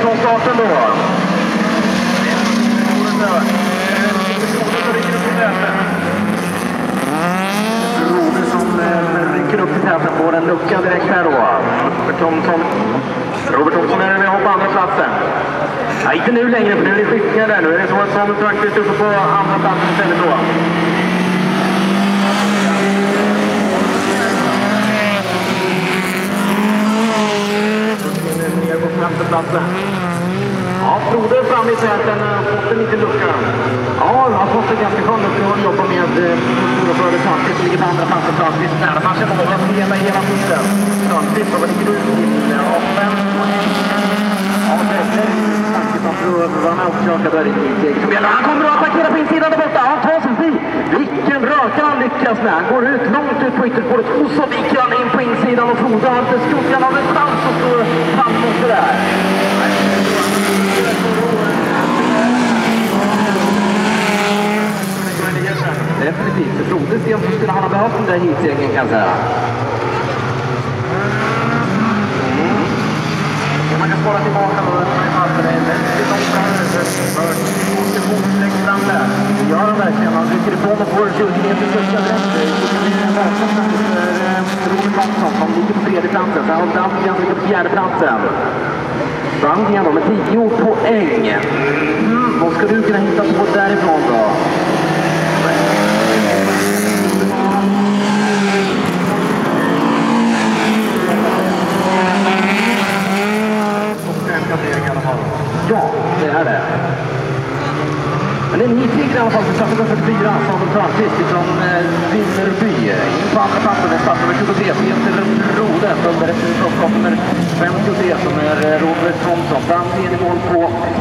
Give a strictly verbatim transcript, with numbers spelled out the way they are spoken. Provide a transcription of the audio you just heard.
från starten då. Roder som rycker upp till täten på en lucka direkt här då. Robert Thomsson. Robert Thomsson är med och på andra platsen. Ja, inte nu längre, för nu är det skickningar där. Nu är det så att Samuel Folkrace uppe på andra platsen istället då. Ner på femte platsen. Ja, Frode fram i täten. Fått en liten lucka. Ja, han har fått en ganska skön lucka och jobbar med stora före Tantis som ligger på andra platsen. Tantis närmar sig många som hela hela tiden. Tantis, vad ligger du till? Ja, fem. Ja, det är Tantis som tror att han har försökt där i Niteg. Han kommer att attackera på insidan där borta. Han tar sig förbi. Vilken röka han lyckas med. Han går ut långt ut på ytterspåret och så viker han in på insidan och Frode har inte skuggan av en chans att stå fram mot det där. Definitivt. För Frode ser om så skulle han ha behövt den där heatsegern kan jag säga. Mm. Man kan spara tillbaka då. Det är väldigt långt fram. Det måste fram där. Det gör han verkligen. Han rycker ifrån och får tjugo meter största direkt. Det är bakom för Robert Thomsson som ligger på tredje platsen. Så han har Brandgren som ligger på fjärde platsen. Brandgren då med tio poäng. Mm. Vad ska du kunna hitta på därifrån då? Ja, det är det. Men det är en hittigare i alla fall för starten fyrtiofyra som Folkrace från Vimmerby. In på andra platsen är start nummer tjugotre, Peter Rode, under ett nummer femtiotre som är Robert Thomsson. Fram till mål på